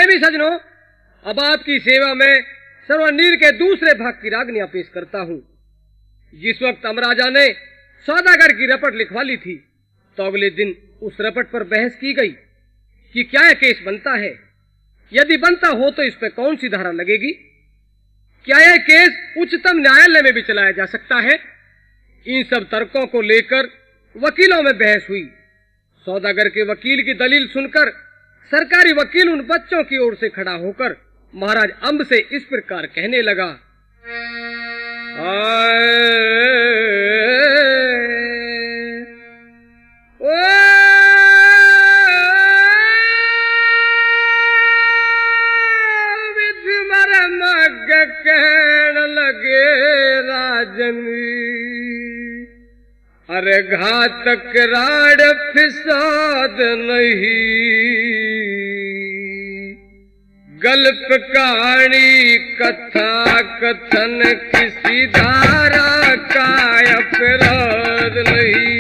भी सजनों, अब आपकी सेवा में सर्वनीर के दूसरे भाग की रागनियां पेश करता हूँ। जिस वक्त अमराजा ने सौदागर की रपट लिखवा ली थी, तो अगले दिन उस रपट पर बहस की गई कि क्या यह केस बनता है, यदि बनता हो तो इस पर कौन सी धारा लगेगी, क्या यह केस उच्चतम न्यायालय में भी चलाया जा सकता है। इन सब तर्कों को लेकर वकीलों में बहस हुई। सौदागर के वकील की दलील सुनकर सरकारी वकील उन बच्चों की ओर से खड़ा होकर महाराज अंब से इस प्रकार कहने लगा। कहने लगे राजनी, अरे घातक राड फिसाद नहीं, गल्प कहानी कथा कथन किसी धारा का अपराध नहीं।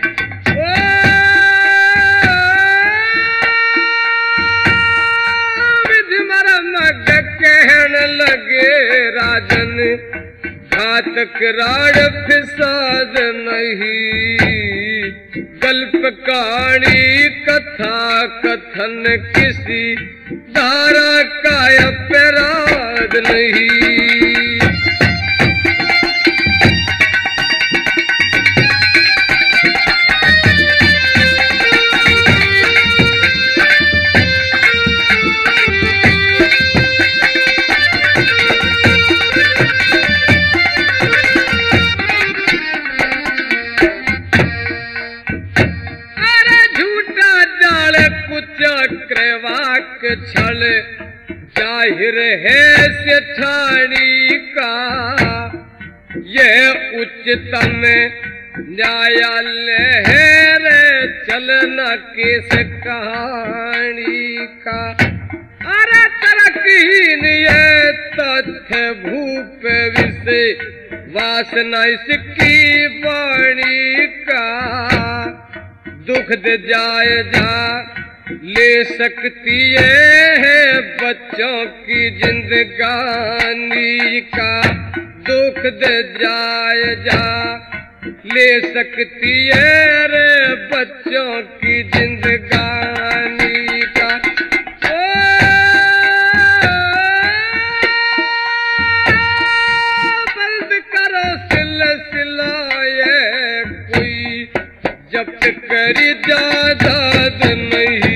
कहने लगे राजन, घातक राड फिसाद नहीं, गल्प कहानी कथा कथन किसी धारा का अपराध नहीं। चक्रवाक छल जाहिर है सेठानी का, यह उच्चतम न्यायालय है रे चलना केस कहानी का। अरे तरकहीन ये तथ्य भूप विषय वासना इसकी वाणी का, दुख दे जाए जा ले सकती है बच्चों की जिंदगानी का, दुख दे जाए जा ले सकती है रे बच्चों की जिंदगानी का। बंद करो सिलसिला ये कोई जब्त करी जायदाद नहीं,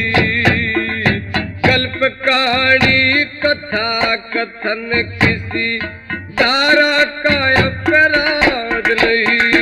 कहानी कथा कथन किसी धारा का अपराध नहीं।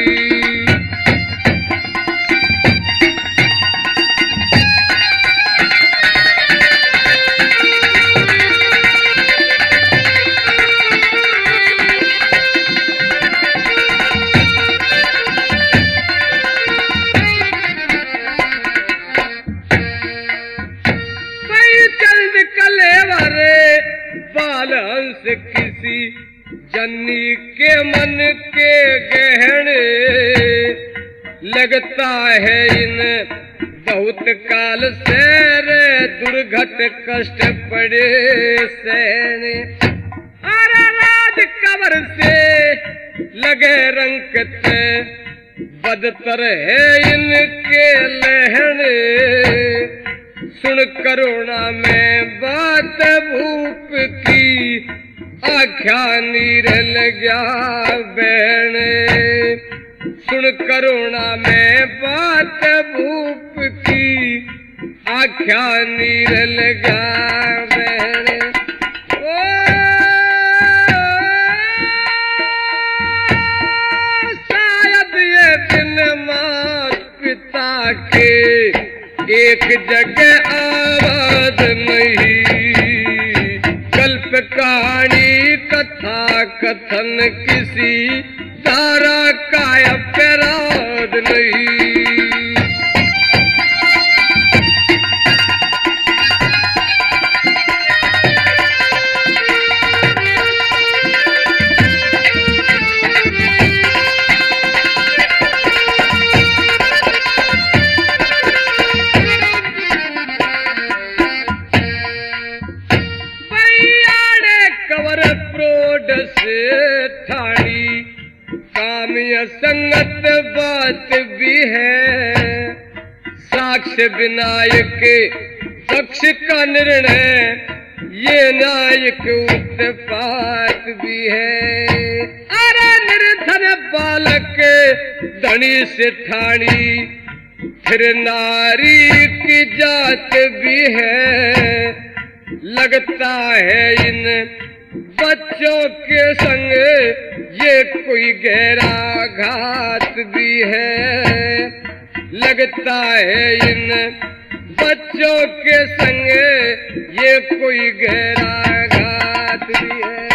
बालहंस किसी जन्नी के मन के गहने, लगता है इन बहुत काल से रे दुर्घट कष्ट पड़े सहने। अरे राज कबर से लगे रंकते बदतर है इनके लहने, सुन करुणा में बात भूप की आख्या नीर लग्या बहने, सुन करुणा में बात भूप की आख्या नीर लग्या बहने। शायद ये दिन मात पिता के एक जगह आवाज नहीं, कल्प कहानी कथा कथन किसी धारा का अपराध नहीं। से ठाणी, काम्य संगत बात भी है, साक्ष्य विनायक पक्ष का निर्णय, ये नायक उत्पात भी है। अरे निर्धन बालक धनी से ठाणी, फिर नारी की जात भी है, लगता है इन बच्चों के संग ये कोई गहरा घात भी है, लगता है इन बच्चों के संग ये कोई गहरा घात भी है।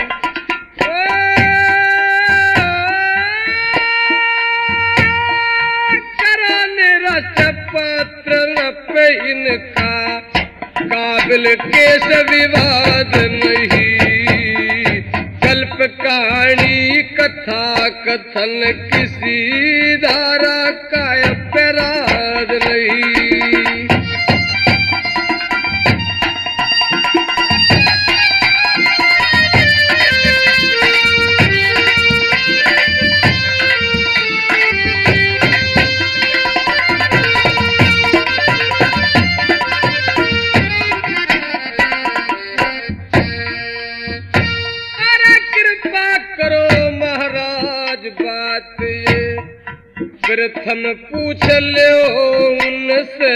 कराने रस पत्र पे इनका काबिल केस विवाद नहीं, कल्प कहानी कथा कथन किसी धारा का अपराध नहीं। प्रथम पूछ लो उनसे,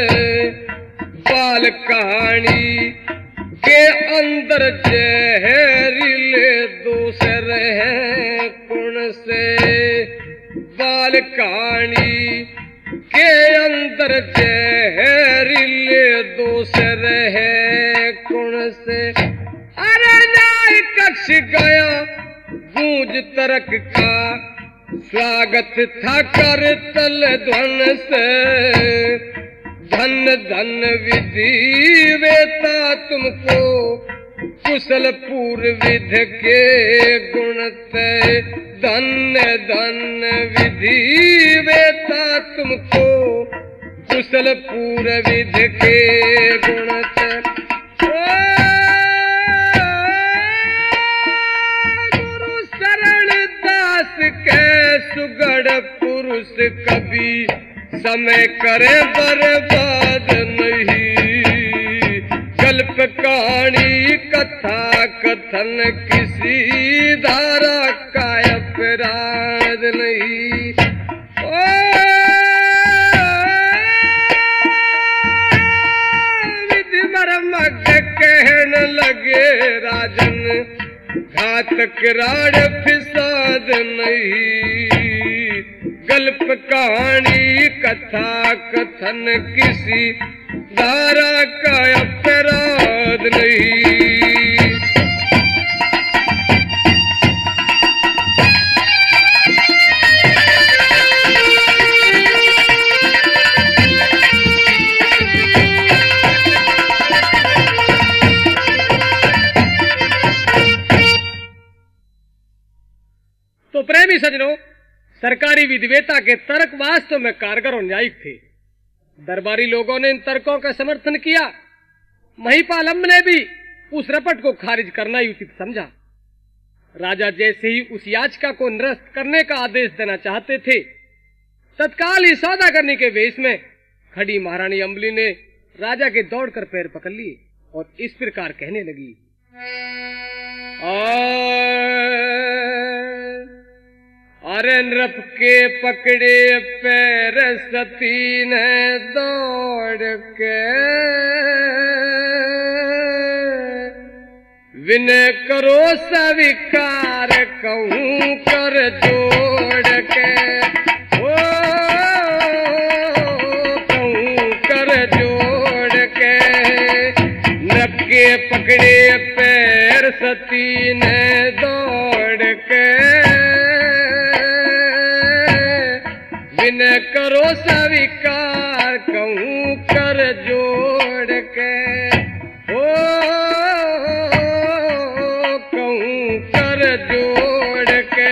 बाल कहानी के अंदर जहरीले दोसर हैं कौन से, बाल कहानी के अंदर जहरीले दोसर है कौन से। अरे न्याय कक्ष गया गूंज तर्क का, स्वागत था कर तल ध्वन से, धन धन विधि वेता तुमको, कुशल पूर्व विध के गुण ते, धन धन विधि वेता तुमको, कुशल पूर्व विध के गुण ते। के सुगढ़ पुरुष कभी समय करे बर्बाद नहीं, कल्प कहानी कथा कथन किसी धारा का अपराध नहीं। विधि मर्मज्ञ कहने लगे राजन, घातक राड फिसाद नहीं, गल्प कहानी कथा कथन किसी धारा का अपराध नहीं। तो प्रेमी सजनों, सरकारी विधिवेता के तर्क वास्तव में कारगर और न्यायिक थे। दरबारी लोगों ने इन तर्कों का समर्थन किया। महिपालम ने भी उस रपट को खारिज करना ही उचित समझा। राजा जैसे ही उस याचिका को निरस्त करने का आदेश देना चाहते थे, तत्काल ही सौदा करने के वेश में खड़ी महारानी अम्बली ने राजा के दौड़कर पैर पकड़ लिए और इस प्रकार कहने लगी, अरे नृप के पकड़े पैर सती ने दौड़ के, विनय करो स्वीकार कहूँ कर जोड़ के, ओ कहूँ कर जोड़ के। नृप के पकड़े पैर सती ने दौड़ के, विनय करो स्वीकार कहूँ कर जोड़ के, ओ कहूँ कर जोड़ के।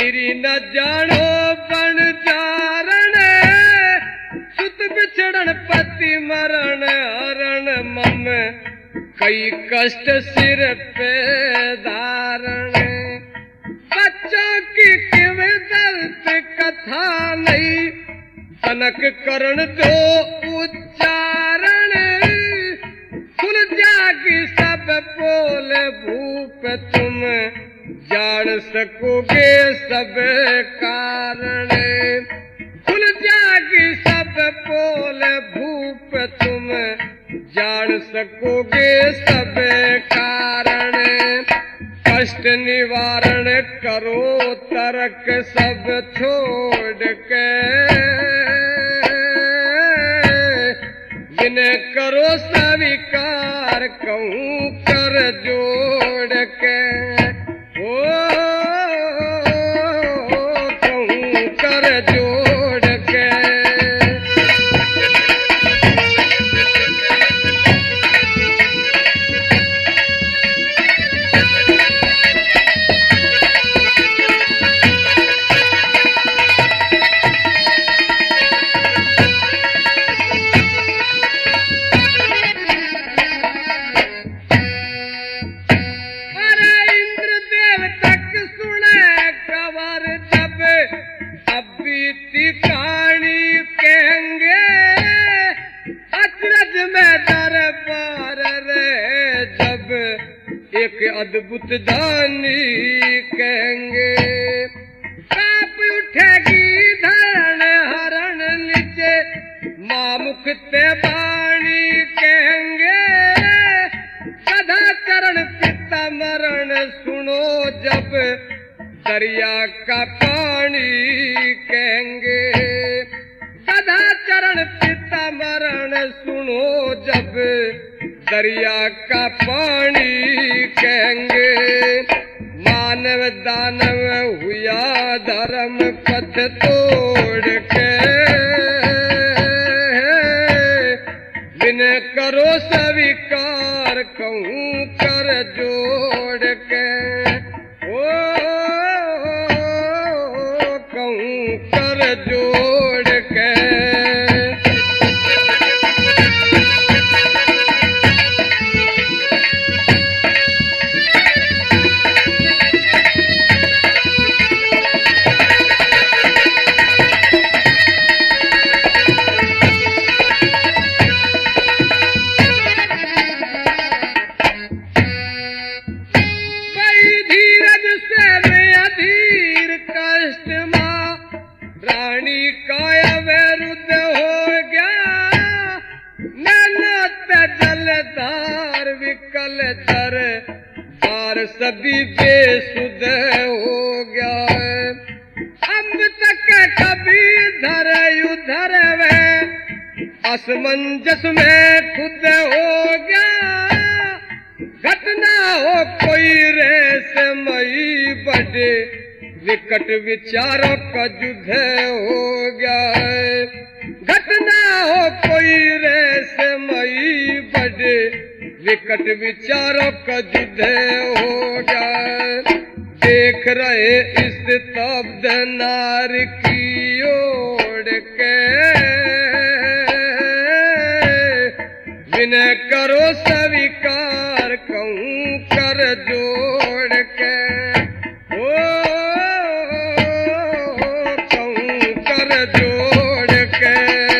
मीरी न जानो बन चारण सुत बिछड़न पति मरण हरण मम कई कष्ट सिर पे धारण बच्चों की किव दर्द कथा नहीं कनक करण दो उच्चारण खुल जागी सब बोल भूप तुम जान सकोगे सब कारण खुल जागी सब बोल भूप तुम जान सकोगे सब कारण कष्ट निवारण करो तर्क सब छोड़ के जिन्हें करो स्वीकार कहूँ कर जोड़ के ओ कहूँ कर जोड़ के अद्भुत दानी कहेंगे काप उठेगी धरण हरण नीचे मामुख ते बाणी कहेंगे सदा चरण पिता मरण सुनो जब दरिया का पानी कहेंगे सदा चरण पिता मरण सुनो जब दरिया का पानी कहेंगे मानव दानव हुआ धर्म पथ तोड़ के बिन करो स्वीकार कहूँ कर जोड़ के ओ कहूँ कर जोड़ के सभी बेसुध हो गया है अब तक कभी धर उधर में असमंजस में खुद हो गया घटना हो कोई रहस्यमयी बड़े विकट विचारों का युद्ध हो गया है घटना हो कोई रहस्यमयी बड़े विकट विचारों का युद्ध हो गया देख रहे इस तब्द नार की ओर के विनय करो स्वीकार कहूँ कर जोड़ के ओ कहूँ कर जोड़ के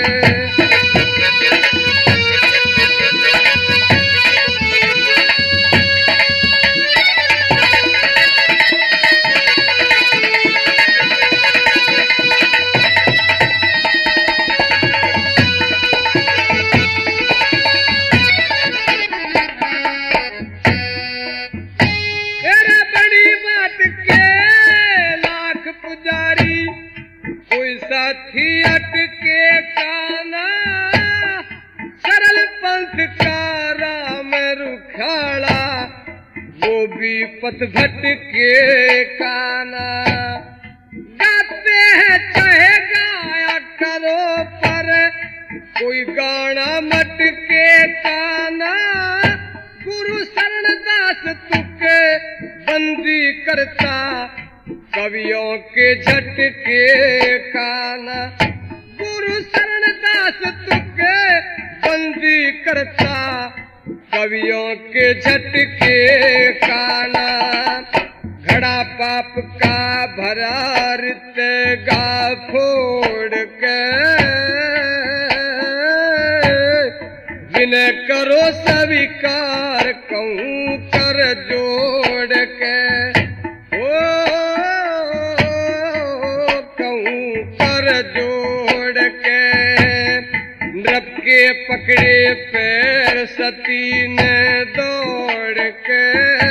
साथी अटके काना सरल पंथ का राम रुखाड़ा वो भी पथ भटके काना गाते हैं चाहे गाया करो पर कोई गाना मटके काना गुरु शरणदास तुके बंदी करता कवियों के झटके खाना गुरु शरणदास तुके बंदी करता। कवियों के झटके खाना घड़ा पाप का भरा रितेगा फोड़ के। विनय करो स्वीकार कहूँ कर जोड़ के। ओ कहूँ कर जोड़ के। नृप के पकड़े पैर सती ने दौड़ के।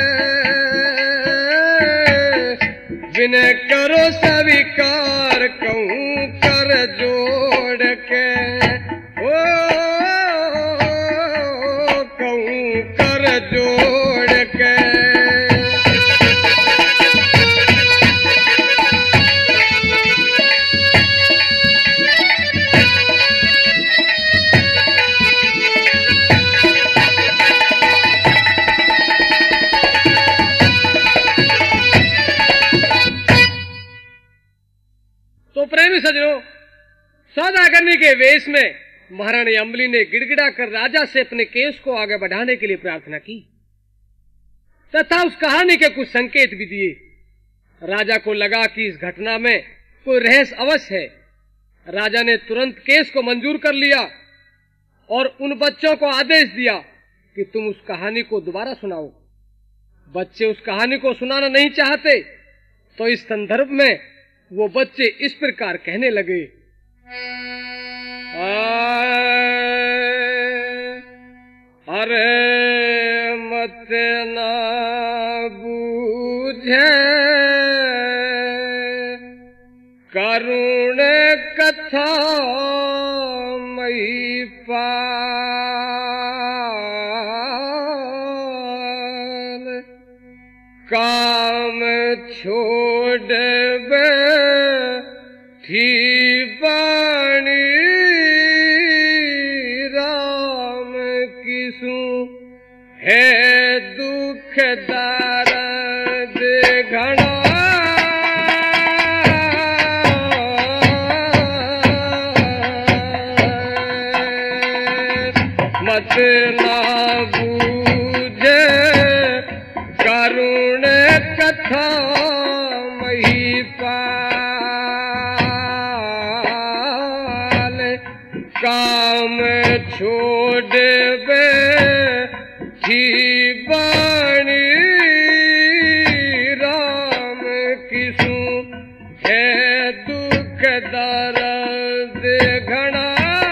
विनय करो स्वीकार कहूँ कर जोड़ के। ओ कहूँ कर जोड़ के। तो प्रेमी सज्जनों, सौदागरनी के वेश में महारानी अम्बली ने गिड़गिड़ा कर राजा से अपने केस को आगे बढ़ाने के लिए प्रार्थना की तथा उस कहानी के कुछ संकेत भी दिए। राजा को लगा कि इस घटना में कोई रहस्य अवश्य है। राजा ने तुरंत केस को मंजूर कर लिया और उन बच्चों को आदेश दिया कि तुम उस कहानी को दोबारा सुनाओ। बच्चे उस कहानी को सुनाना नहीं चाहते, तो इस संदर्भ में वो बच्चे इस प्रकार कहने लगे। अरे मत ना बूझे करुण कथा मई पाल। काम छोड़ थी बाणी राम किसु है दुख दर्द घना। मत ना बूझे करुण कथा मही पाल। काम छोड़ थी बाणी राम किसु है दुख दर्द घना।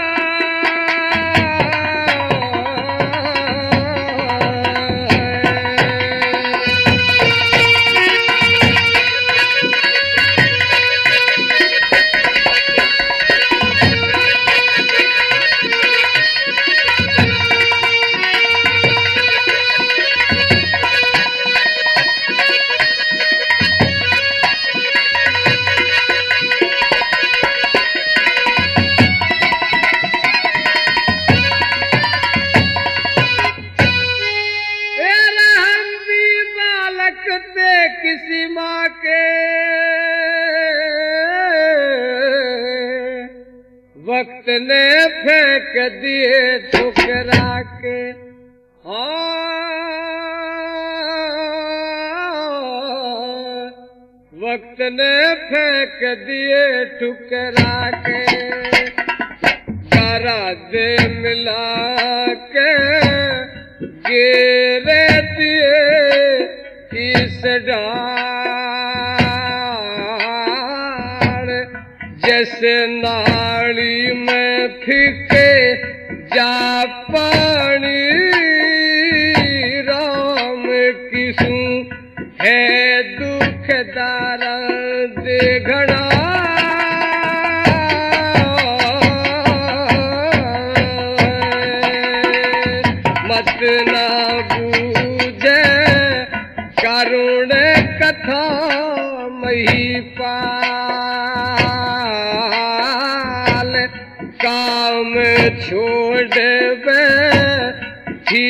किसी माँ के वक्त ने फेंक दिए ठुकरा के। वक्त ने फेंक दिए ठुकरा के। गारा दे मिला के गिरे दिए इस डाल। जैसे नाली में फिके जा पानी राम किसु है दुख दर्द घना। मत ना बूझे करुण कथा मही पाल। काम छोड़ थी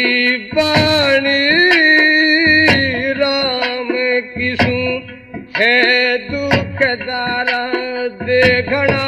बाणी राम किसु है दुखदारा देखना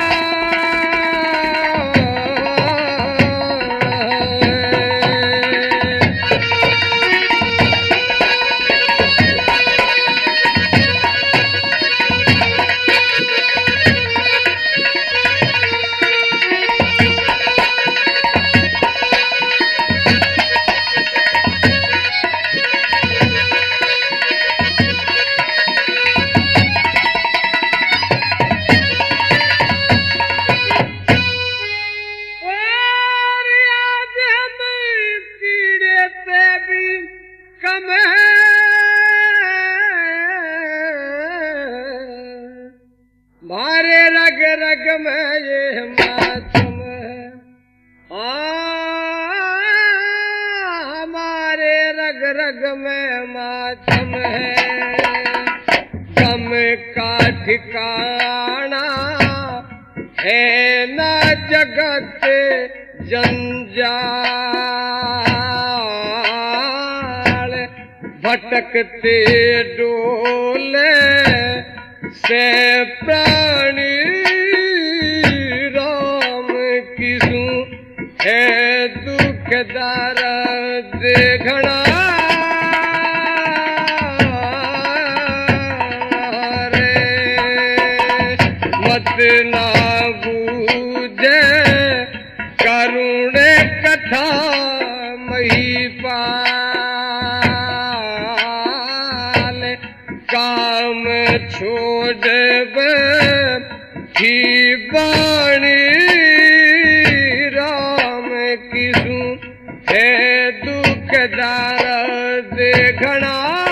मारे रग रग में ये मातम है, हमारे रग रग में मातम है। गम का ठिकाना है न जगत जंजाल, भटकते डोले से प्राणी राम किसू है दुखदार देखना रे। मत ना बूझे करुण कथा महिपाल, काम छोड़ की बाणी राम किसू है दुखदार देखना।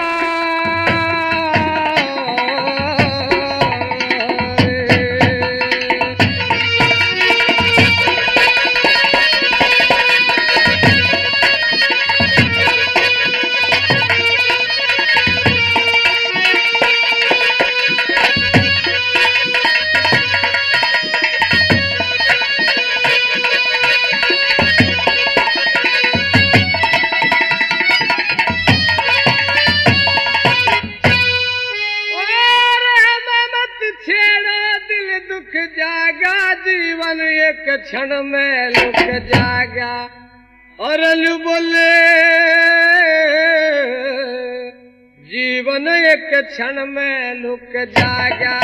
जागा जीवन एक क्षण में लुक जागा, और बोले जीवन एक क्षण में लुक जागा।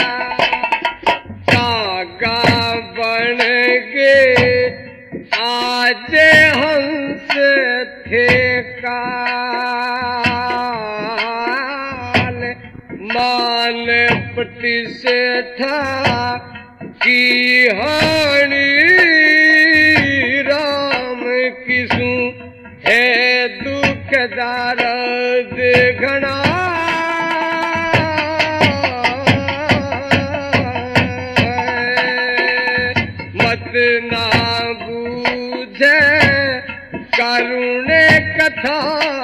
कागा बन के आज हंस थे काल, मान पटी से था की हानि राम किसू है दुखदार देखना। मत ना बूझे करुण कथा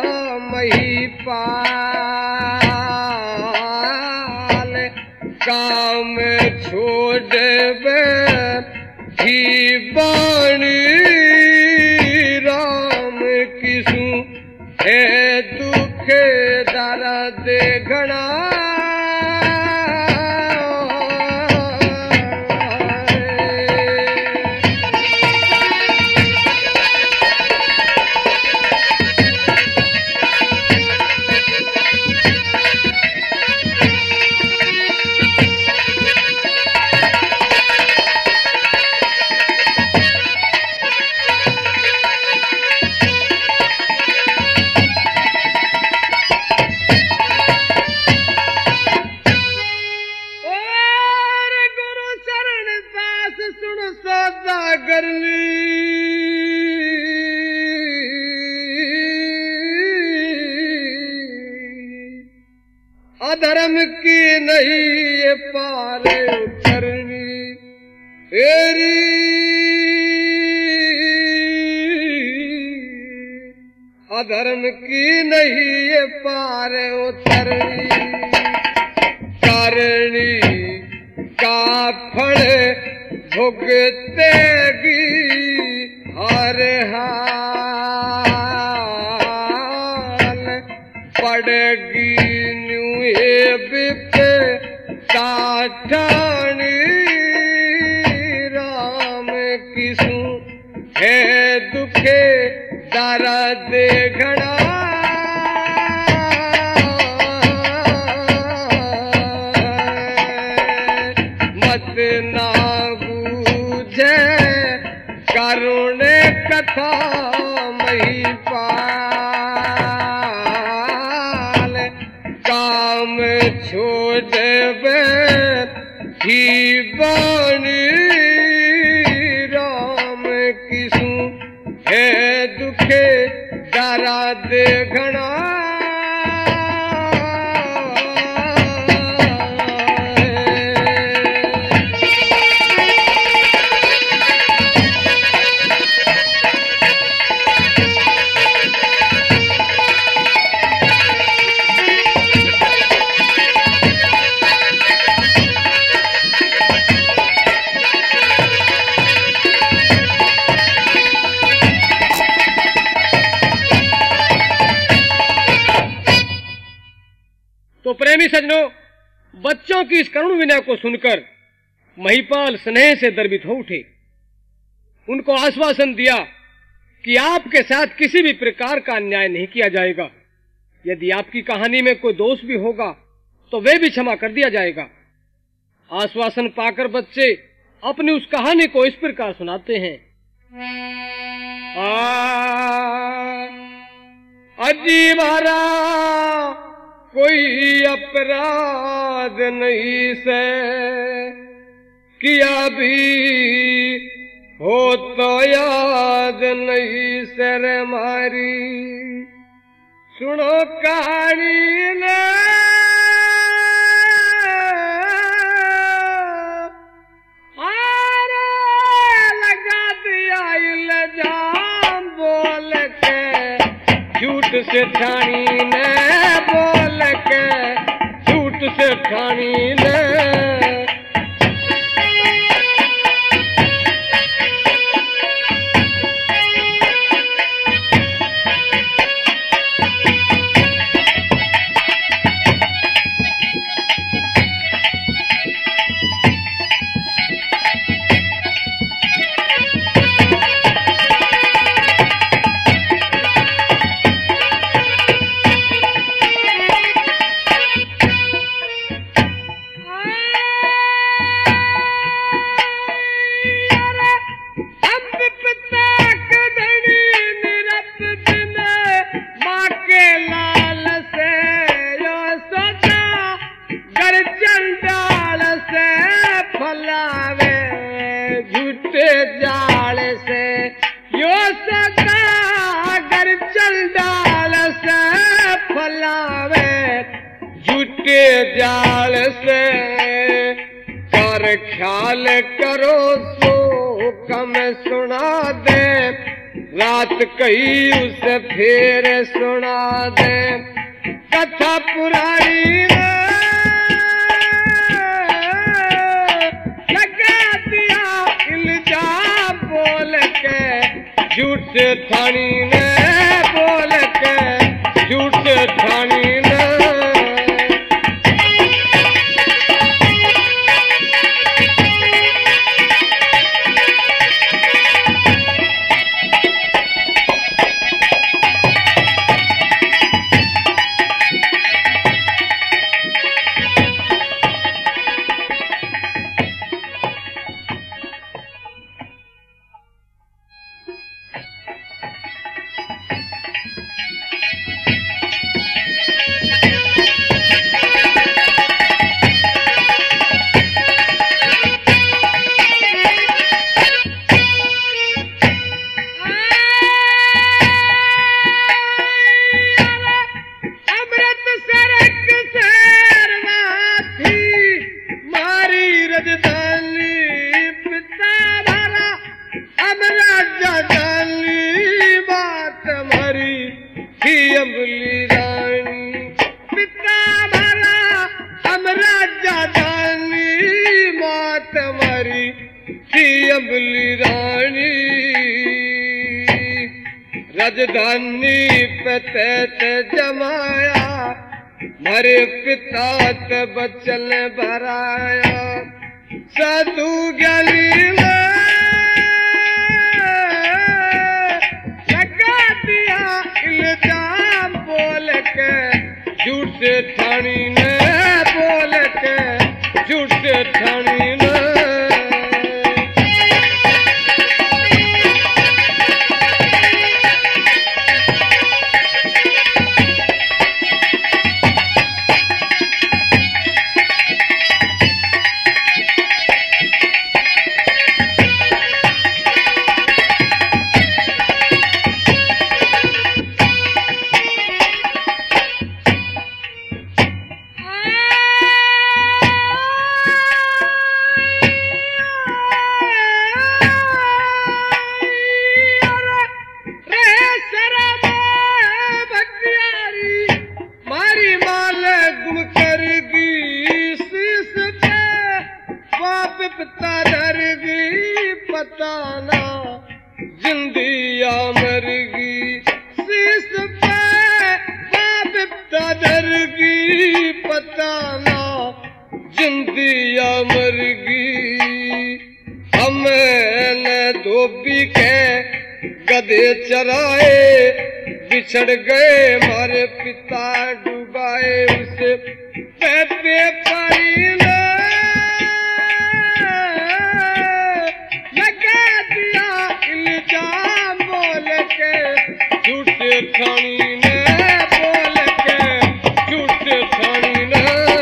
महिपाल, काम छोड़ की बाणी राम किसू है दुखदार देखना। अधर्म की नहीं ये पार उतरनी तेरी, अधर्म की नहीं ये पार उतरनी। करनी का फल भुगतेगी हर हाल, पड़ेगी न्यूए बिप ठाणी राम किसू है दुखे दारा दे घड़ा मत ना बूझे करुण कथा महिपाल काम छोड़ ही बानी राम किसू है दुखे दारा दे घना तो प्रेमी सज्जनों, बच्चों की इस करुण विनय को सुनकर महिपाल स्नेह से दर्पित हो उठे। उनको आश्वासन दिया कि आपके साथ किसी भी प्रकार का अन्याय नहीं किया जाएगा। यदि आपकी कहानी में कोई दोष भी होगा तो वे भी क्षमा कर दिया जाएगा। आश्वासन पाकर बच्चे अपनी उस कहानी को इस प्रकार सुनाते हैं। अजीवारा कोई अपराध नहीं से किया भी हो तो याद नहीं सर मारी सुनो कहानी ने लगा दिया इल्जाम बोल के झूठ से ठानी ने बोल के झूठ से ठानी ने जाल से यो सदा अगर चल डाल से फलावे झूठे जाल से कर ख्याल करो सो कम सुना दे रात कही उसे फिर सुना दे कथा पुरानी झूठ ठानी ने बोल के झूठ ठानी ने अम्बली रानी पिता भरा हम राजा दानी मात मरी थी अम्बली रानी राजधानी पे तैत जमाया मारे पिता ते बचन भराया साधु ज्ञानी लगा दिया इल्जाम बोल के झूठ ठाणी ने बोल के झूठ ठाणी ने चराए बिछड़ गए मारे पिता डुबाए उसे पे पानी लगा दिया इल्जाम बोल के झूठे ठाणी ने बोल के झूठे ठाणी ने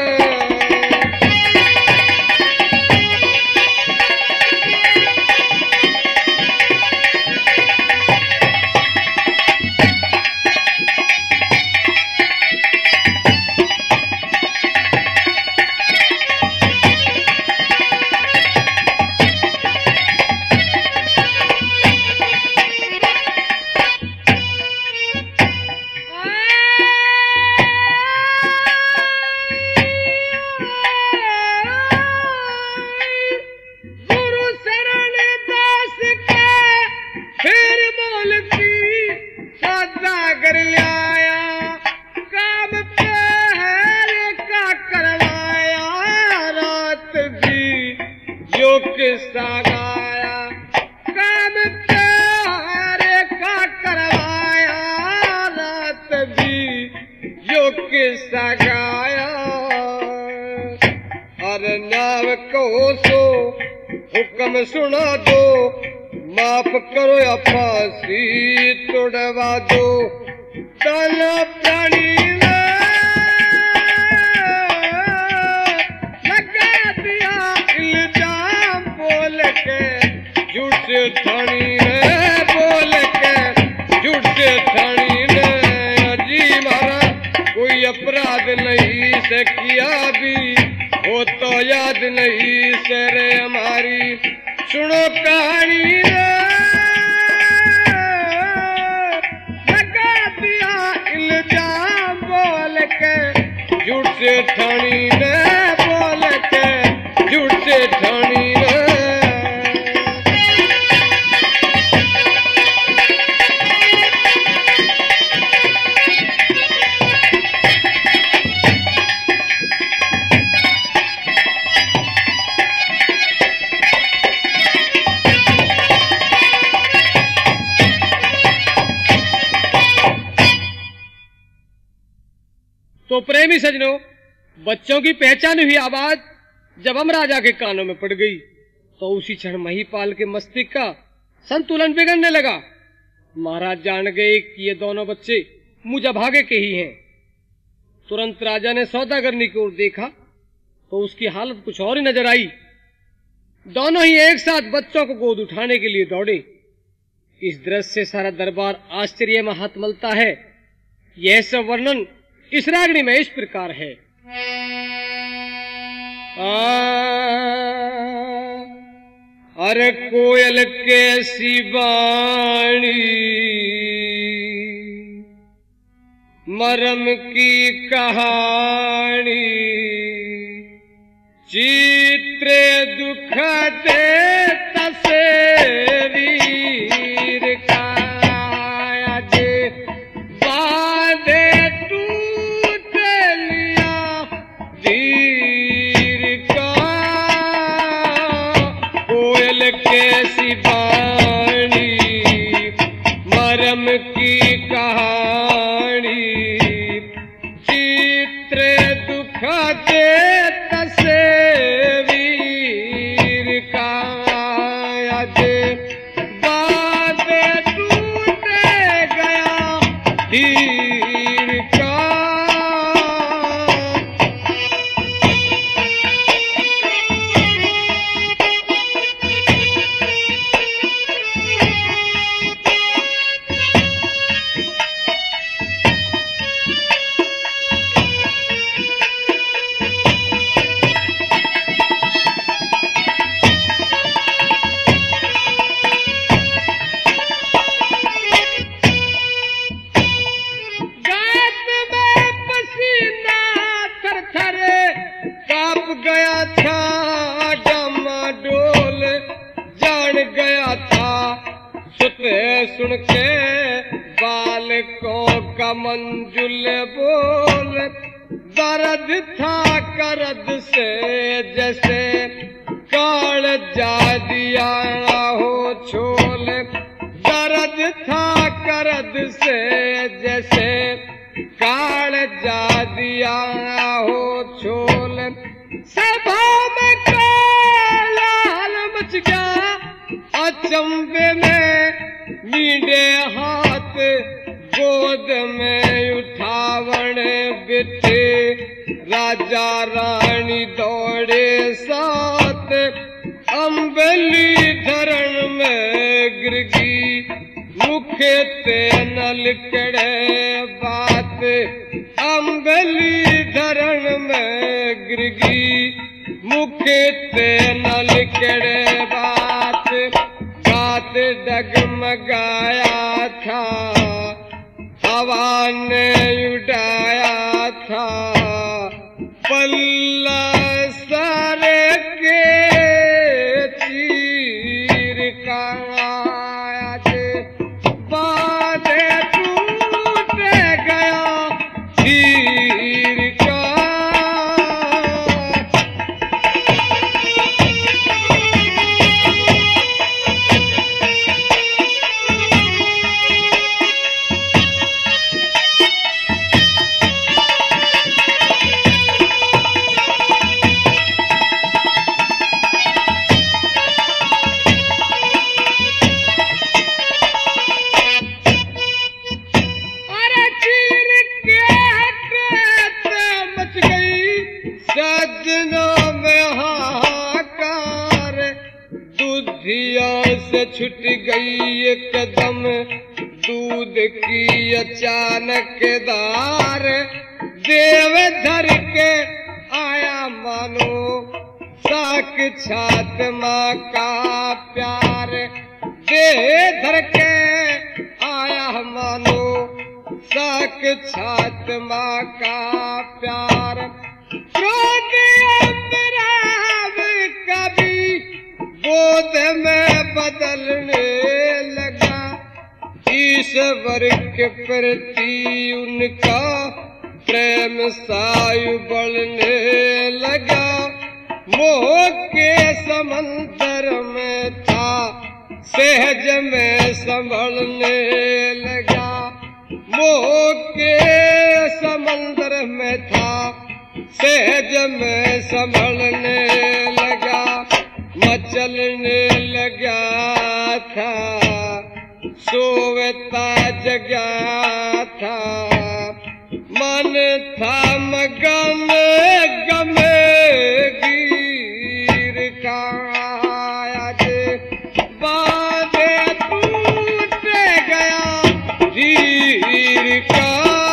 हुक्म सुना दो माफ करो या फांसी तोड़वा दो दाना प्राणी लगा दिया इल्जाम बोल के झूठ ठाणी ने बोल के झूठ ठाणी ने जी मारा कोई अपराध नहीं से किया भी वो तो याद नहीं सर हमारी सुनो कहानी लगा दिया इल्जाम बोल के झूठ से ठाणी ने बोल के झूठ से ठाणी ने तो प्रेमी सजनों, बच्चों की पहचानी हुई आवाज जब हम राजा के कानों में पड़ गई तो उसी क्षण महिपाल के मस्तिष्क का संतुलन बिगड़ने लगा। महाराज जान गए कि ये दोनों बच्चे मुझे भागे के ही हैं। तुरंत राजा ने सौदागरनी की ओर देखा तो उसकी हालत कुछ और ही नजर आई। दोनों ही एक साथ बच्चों को गोद उठाने के लिए दौड़े। इस दृश्य से सारा दरबार आश्चर्य में हाथ मलता है। यह सब वर्णन इस रागनी में इस प्रकार है। अरे कोयल कैसी बाणी मरम की कहानी चित्र दुख दे तस्वीर का जे बांधे टूट लिया बाजे तसे वीर का आजे बाजे टूट गया हीर का। गया था डमाडोल जान गया था सुते सुन के बालकों का मंजुल बोल। दर्द था करद से जैसे काल जा दिया हो छोल। दर्द था करद से जैसे काल जा दिया हो छोल। सभा में काल मच गया अचंबे में मींडे हाथ गोद में उठावण बिठे राजा रानी दौड़े साथ। अम्बली धरण में गिरगी मुखे ते न लिकड़े बात। अम्बली धरण में गिरगी मुखे ते न लिकड़े बात। बात डगमगाया था हवा ने उड़ाया था पल्ला सारे के चीर का। बादे टूट गया हीर का। सजनों में हाहाकार दूधिया से छुट गई एकदम दूध की अचानक दार। देव धर के आया मानो साक छात माँ का प्यार। देह धर के आया मानो साक छात माँ का प्यार। क्रोध अमराव कभी गोद में बदलने लगा। ईश्वर के प्रति उनका प्रेम सायु बढ़ने लगा। मोह के समंदर में था सहज में संभलने लगा। मोह के समंदर में था सहज में संभलने लगा। मचलने लगा था सोवता जगा था। मन था मगन गमे गिर का। बादे टूट गया हीर का।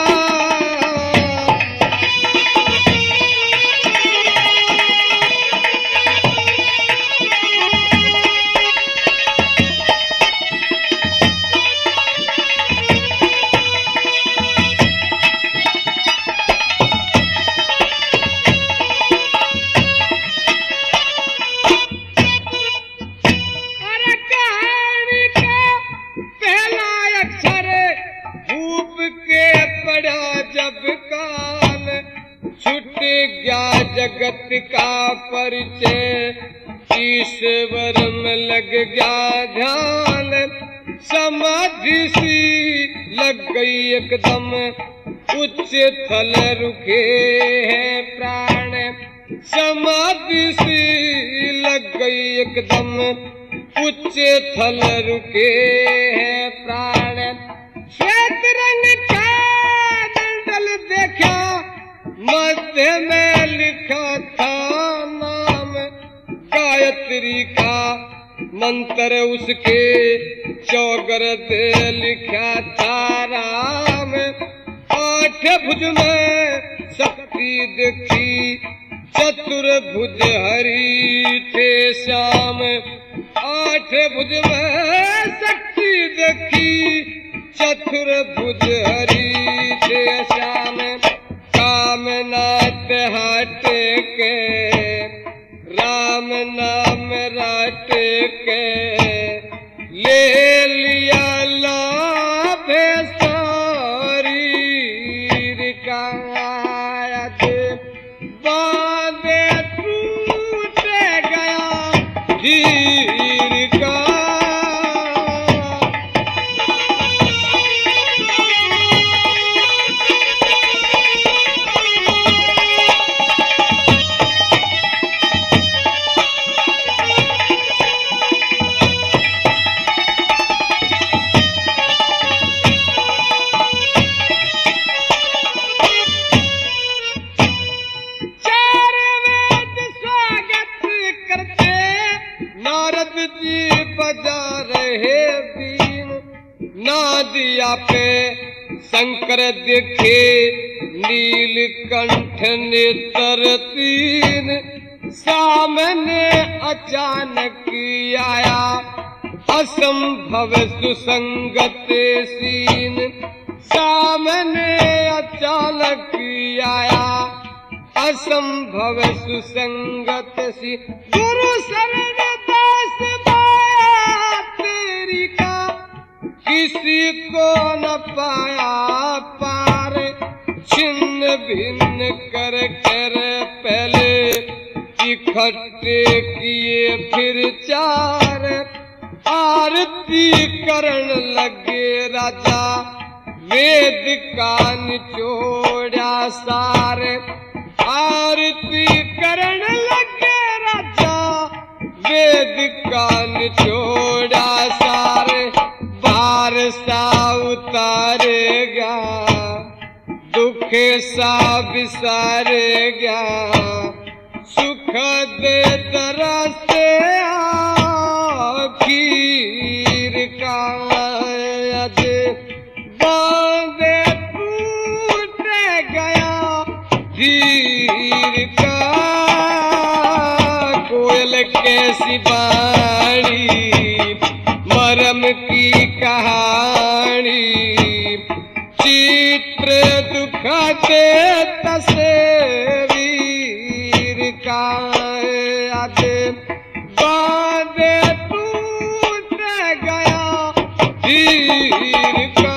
जब काल छूट गया जगत का परिचय। ईश्वर में लग गया ध्यान। समाधि सी लग गई एकदम उच्च थल रुके हैं प्राण। समाधि सी लग गई एकदम, ऊंचे थल रुके हैं प्राण। श्वेत रंग का मंडल देखा, मध्य में लिखा था नाम गायत्री का, मंत्र उसके चौगर दे लिखा था राम। 8 भुज में शक्ति देखी, चतुर्भुज हरि थे श्याम। 8 भुज में शक्ति देखी, चतुर्भुज हरि थे श्याम। कामनाथ हट के राम नाम रट के, ले लिया लाभ शरीर का। बांधे टूट गया धीर का। नादिया पे शंकर देखे, नीलकंठ नेत्र 3। सामने अचानक आया, असंभव सुसंगत सीन। सामने अचानक आया, असंभव सुसंगत सीन। गुरु शरण दास माया तेरी का, किसी को न पाया पार। छिन्न भिन्न कर कर पहले इकट्ठे किए फिर 4। आरती करण लगे राजा, वेद का निचोड़ा सार। आरती करण लगे राजा, वेद का निचोड़ा सार। बार सा उतारेगा, दुख सा बिसारेगा, सुख दे तरस आखिर का। बांधे टूट गया धीर का। कोयल कैसी बाणी, मरम की कहानी, चित्र दुख दे तस्वीर का। बांधे टूट गया धीर का।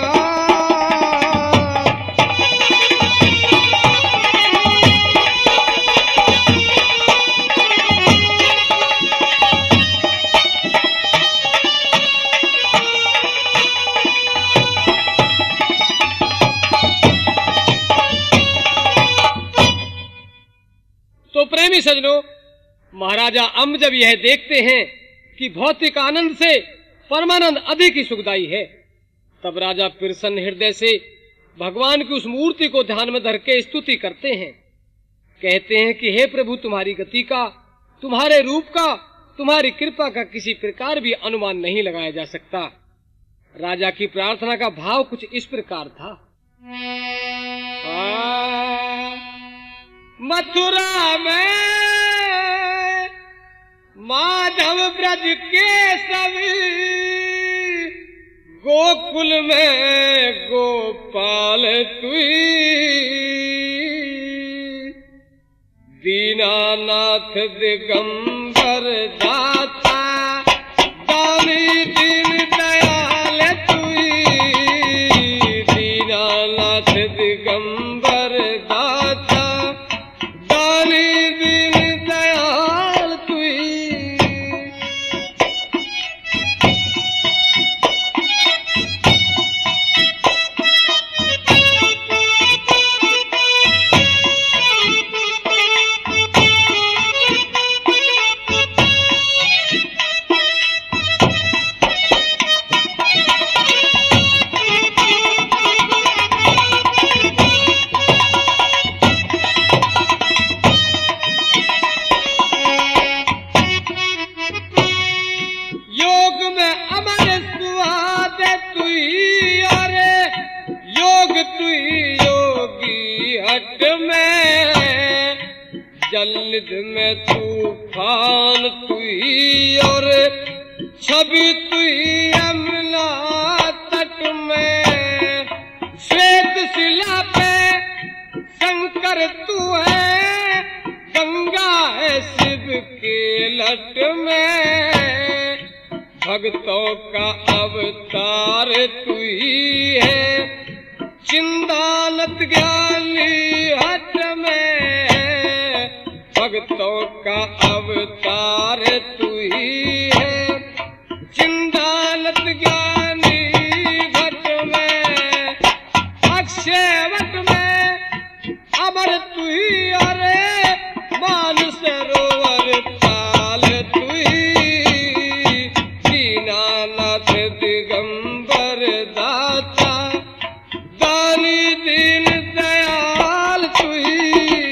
तो प्रेमी सज्जनों, महाराजा अम्ब जब यह देखते हैं कि भौतिक आनंद से परमानंद अधिक ही सुखदायी है, तब राजा प्रसन्न हृदय से भगवान की उस मूर्ति को ध्यान में धर के स्तुति करते हैं। कहते हैं कि हे प्रभु, तुम्हारी गति का, तुम्हारे रूप का, तुम्हारी कृपा का किसी प्रकार भी अनुमान नहीं लगाया जा सकता। राजा की प्रार्थना का भाव कुछ इस प्रकार था। मथुरा में माधव ब्रज के सभी, गोकुल में गोपाल तुई। दीनानाथ दिगंबर दाता, दानी दीन दयाल तुई। दीनानाथ दिगंबर दाता, दानी दीन दयाल तुई। निध में तूफान तू ही और छवि तू ही यमुना तट में, श्वेत शिला पे शंकर तू है, गंगा है शिव के लट में, भक्तों का अवतार तू ही है, चिंदानत ज्ञानी हट में, भक्तों का अवतार तू ही है, चिंदानत ज्ञानी भट में, अक्षय वट में अमर तू ही, अरे मान सरोवर पाल तू ही, दीनानाथ दिगंबर दाता दानी दीन दयाल तू ही।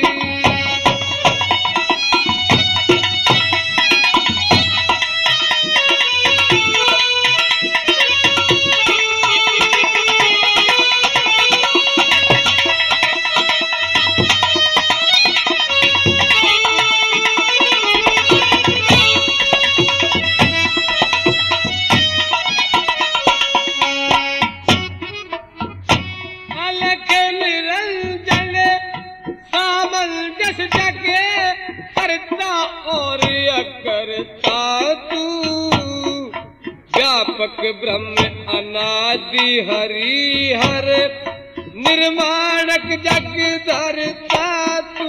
व्यापक ब्रह्म अनादि हरि हर, निर्माणक जग धरता तू,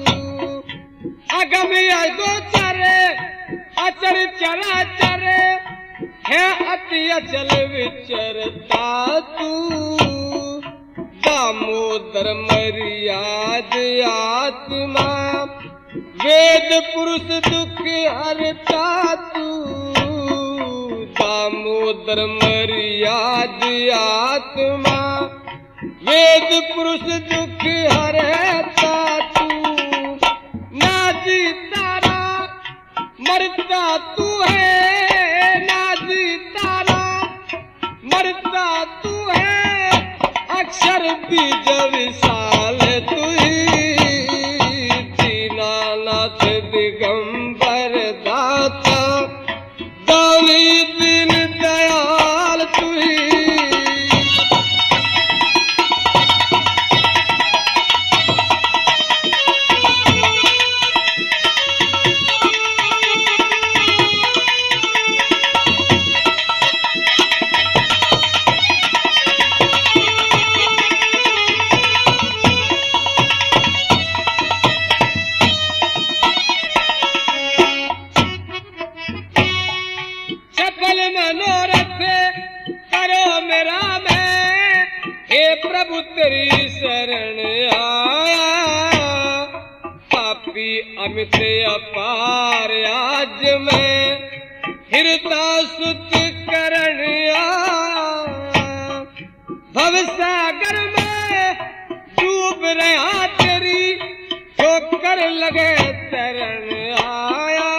अगम अगोचर अचर चराचर है, अति अचल विचरता तू, दामोदर मर्याद आत्मा, वेद पुरुष दुख हरता तू, दामोदर मर्याद आत्मा, वेद पुरुष दुख हरता तू, ना जीतारा मरता तू है, ना जीतारा मरता तू है, अक्षर बीज विशाल तू ही, दीनानाथ दिगंबर दाता दानी दीन दयाल तू ही। मनोरथ करो मेरा मैं, हे प्रभु तेरी शरण आया, पापी अमित अपार आज मैं, हृदा सुत करण आया, भवसागर में डूब रहा तेरी, ठोकर लगे तरण आया,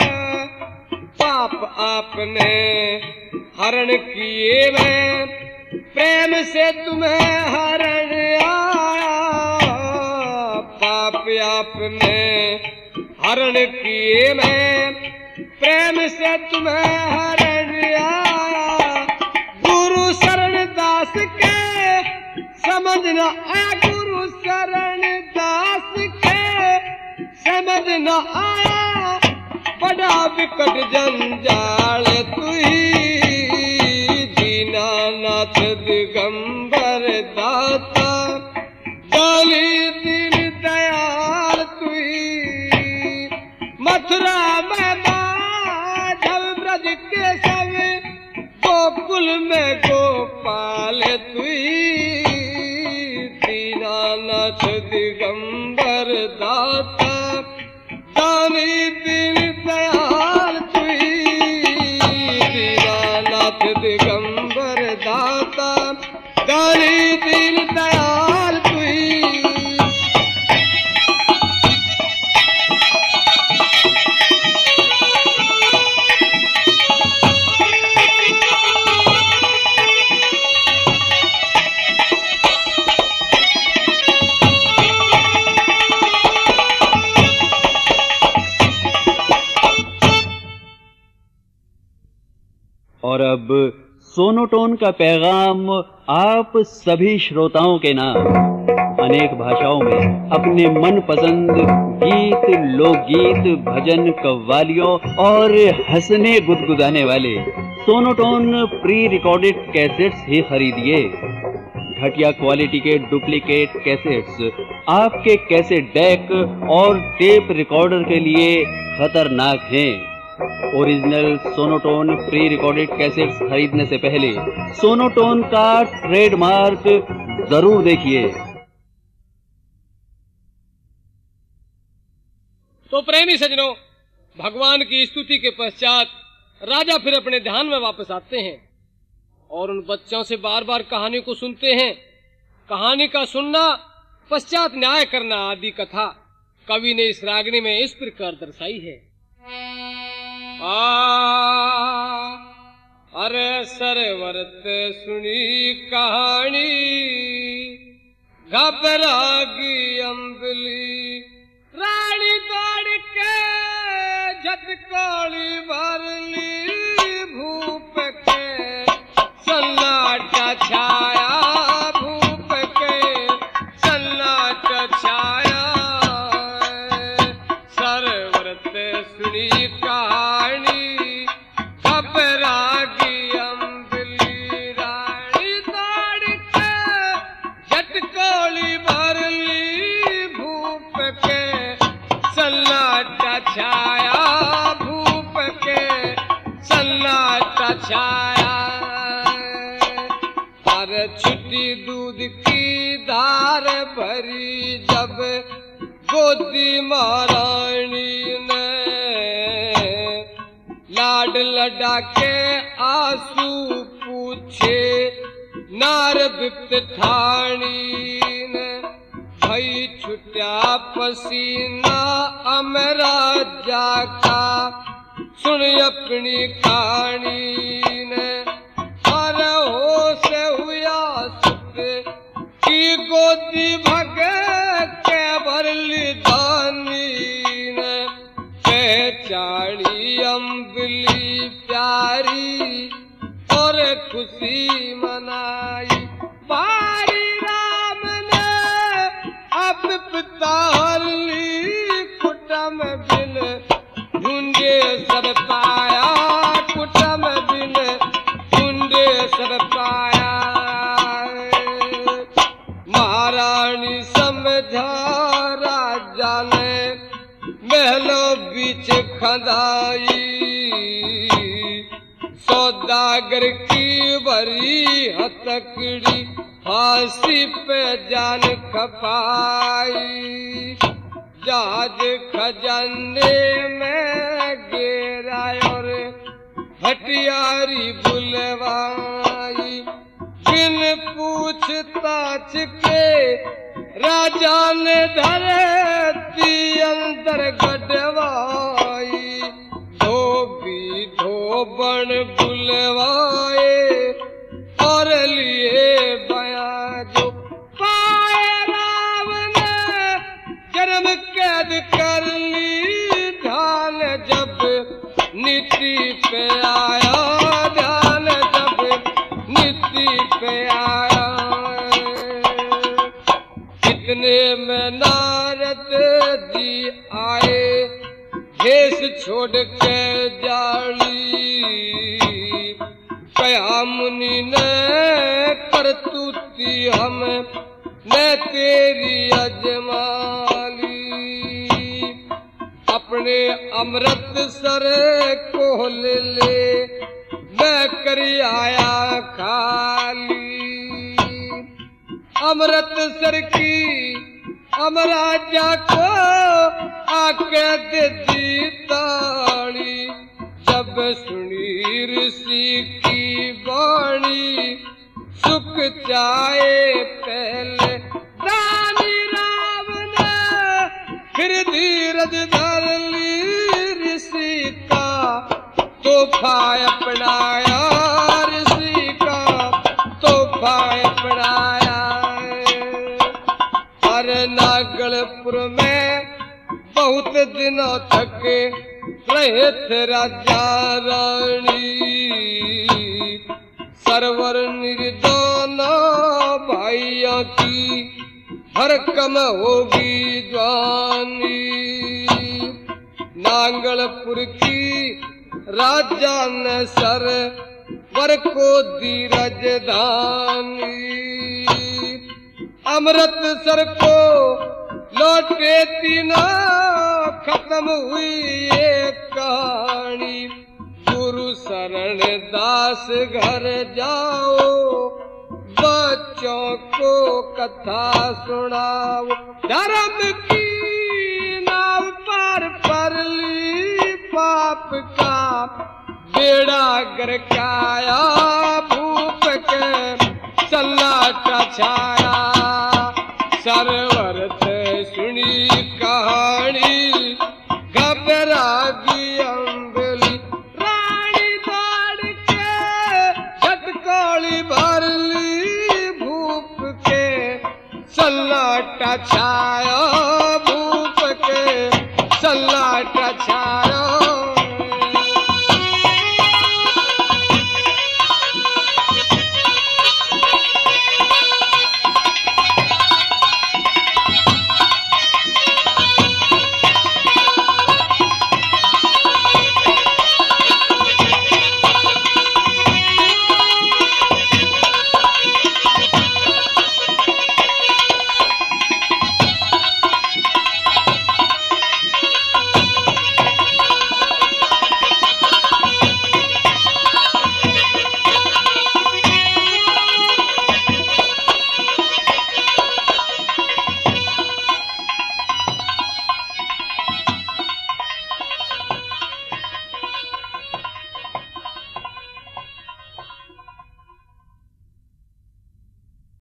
पाप आपने हरण किए मैं, प्रेम से तुम्हें हरण आया, पाप आपने हरण किए मैं, प्रेम से तुम्हें हरण आया, गुरु शरण दास के समझ न आया, गुरु शरण दास के समझ न आया, बड़ा विकट जंजाल तू ही, दीनानाथ दिगंबर दाता दानी दीन दयाल तू ही, मथुरा में माधव ब्रज के सब, गोकुल में गोपाल तू ही, दीनानाथ दिगंबर दाता दानी दीन दयाल तू ही, दीनानाथ दिगंबर दाता दानी दीन दयाल तू ही। और अब सोनोटोन का पैगाम आप सभी श्रोताओं के नाम अनेक भाषाओं में अपने मनपसंद गीत, लोकगीत, भजन, कव्वालियों और हंसने गुदगुदाने वाले सोनोटोन प्री रिकॉर्डेड कैसेट्स ही खरीदिए। घटिया क्वालिटी के डुप्लीकेट कैसेट्स आपके कैसेट डेक और टेप रिकॉर्डर के लिए खतरनाक हैं। Original Sonotone pre recorded cassettes खरीदने से पहले सोनोटोन का ट्रेडमार्क जरूर देखिए। तो प्रेमी सजनों, भगवान की स्तुति के पश्चात राजा फिर अपने ध्यान में वापस आते हैं और उन बच्चों से बार बार कहानी को सुनते हैं। कहानी का सुनना, पश्चात न्याय करना आदि कथा कवि ने इस रागनी में इस प्रकार दर्शाई है। अरे सरवरत सुनी कहानी, घबरागी अम्बली, रानी दौड़ के झटकोली भरली, भूप के सन्नाटा छाया, भूप के सन्नाटा छाया। सरवरत सुनी कहानी, घबरागी अम्बली, रानी दौड़ के झटकोली भरली, भूप के सन्नाटा छाया, भूप के सन्नाटा छाया। पर छुट्टी दूध की धार भरी जब गोदी महारानी ने, लाड लड़ा के आंसू पूछे नार बिप्त ठाणी ने, भई छुट्या पसीना अमराजा का, सुन अपनी कहानी ने। और होश हुआ सुख की गोदी भगे के भरली दानी ने, पहचानी अम्बली प्यारी और खुशी मनाई। बारी राम ने अब पिता हरली, कुटम बिन ढूंढे सब पाया, कुटम बिन ढूंढे सब पाया। महारानी समझा राजा ने महलों बीच खदाई, सौदागर की भरी हथकड़ी, फांसी पे जान खपाई। जहाज खजाने में गिरा और हटियारी बुलवाई, बिन पूछताछ के राजा ने धरती अंदर गढ़वाई। धोबी धोबन बुलवाए और लिए बयां जो पाए, राम ने जन्म कैद कर ली। ध्यान जब नीति पे आया, ध्यान जब नीति पे आया। इतने में नारद जी आए, भेष छोड़ के जाली। कया मुनि ने करतूती हम न तेरी अजमाली, अपने अमृतसर को ले मैं कर आया खाली। अमृतसर की अमराजा को आके दे दी ताड़ी, जब सुनी ऋषि की वाणी सुख चाहे पहले। रानी राम ने फिर धीरज धर ली, ऋषि का तोहफा अपनाया, ऋषि का तोहफा अपनाया। हर नागलपुर में बहुत दिनों तक रहे थे राजा रानी। सरवर निर्दाना भाइयों की भरकम होगी द्वानी। नांगलपुर की राजा ने सर वर को दी राजधानी। अमृतसर को लौटे तीना खत्म हुई ये कहानी। गुरु शरण दास घर जाओ, बच्चों को कथा सुनाओ। धर्म की नाव पर परली पाप का बेड़ा गरकाया। भूप के सन्नाटा छाया। सरवर थे सुनी कहानी, घबरा गई अम्बली। रानी दौड़ के झटकोली भर ली। भूप के सन्नाटा छाया। भूप के सन्नाटा छाया।